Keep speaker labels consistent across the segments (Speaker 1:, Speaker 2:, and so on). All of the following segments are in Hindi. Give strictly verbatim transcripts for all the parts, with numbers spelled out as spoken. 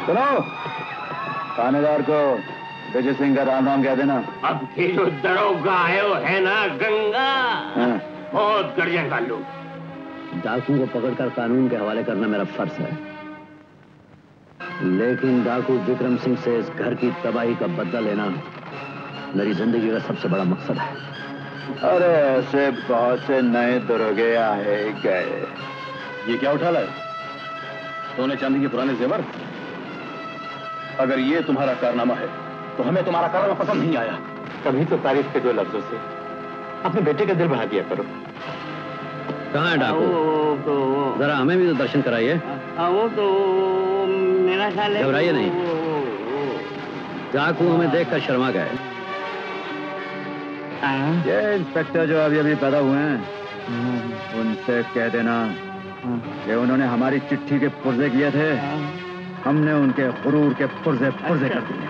Speaker 1: सुनो, थानेदार को विजय सिंह का राम नाम कह देना।
Speaker 2: अब के जो दरोगा है वो है ना गंगा, हाँ। बहुत गड़िया लोग।
Speaker 3: डाकू को पकड़कर कानून के हवाले करना मेरा फर्ज है, लेकिन डाकू विक्रम सिंह से इस घर की तबाही का बदला लेना मेरी जिंदगी का सबसे बड़ा मकसद है।
Speaker 1: अरे ऐसे बहुत से नए दरोगे आए गए।
Speaker 4: ये क्या उठा लाए? सोने चांदी के पुराने जेवर? अगर ये तुम्हारा कारनामा है तो हमें तुम्हारा कारनामा पसंद नहीं आया।
Speaker 1: कभी तो तारीफ के दो लफ्जों से अपने बेटे का दिल बना दिया करो।
Speaker 3: कहाँ है डाकू? जरा हमें भी तो दर्शन कराइए।
Speaker 2: वो तो मेरा ख्याल है
Speaker 3: घबराइए नहीं, डाकू हमें देखकर शर्मा गए।
Speaker 1: ये इंस्पेक्टर जो अभी अभी पैदा हुए हैं उनसे कह देना कि उन्होंने हमारी चिट्ठी के पुर्जे किए थे, हमने उनके गुरूर के पुर्जे पुर्जे कर दिए।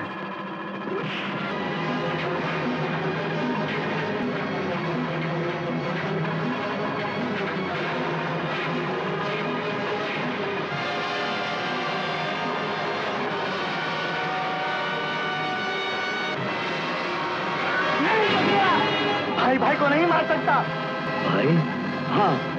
Speaker 2: भाई भाई को नहीं मार सकता।
Speaker 3: भाई?
Speaker 2: हाँ।